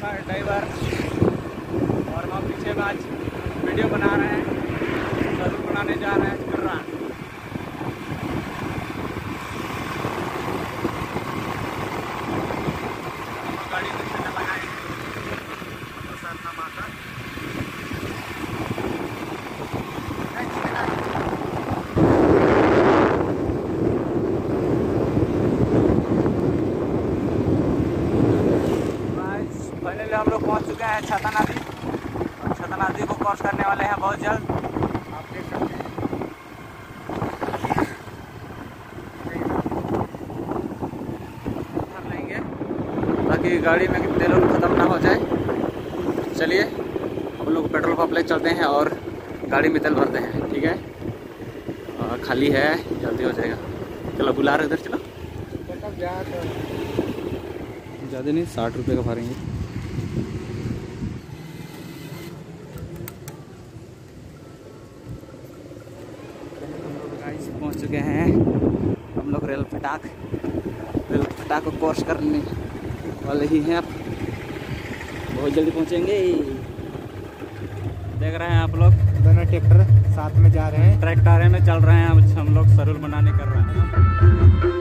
था ड्राइवर और हम पीछे में आज वीडियो बना रहे हैं, जरूर बनाने जा रहे हैं कर रहा है। गाड़ी में से लगाएंगे फाइनली हम लोग पहुंच चुके हैं छता नदी और छता नदी को क्रॉस करने वाले हैं बहुत जल्द। आप देख सकते हैं भर लेंगे ताकि गाड़ी में तेल खत्म ना हो जाए। चलिए हम लोग पेट्रोल पंप ले चलते हैं और गाड़ी में तेल भरते हैं, ठीक है। खाली है, जल्दी हो जाएगा। चलो बुला रहे इधर, चलो ज़्यादा नहीं 60 रुपये का भरेंगे। पहुंच चुके हैं हम लोग रेल फटाक को क्रॉस करने वाले ही हैं। आप बहुत जल्दी पहुंचेंगे। देख रहे हैं आप लोग दोनों ट्रैक्टर साथ में जा रहे हैं, ट्रैक्टर में चल रहे हैं। हम लोग सरूल बनाने कर रहे हैं।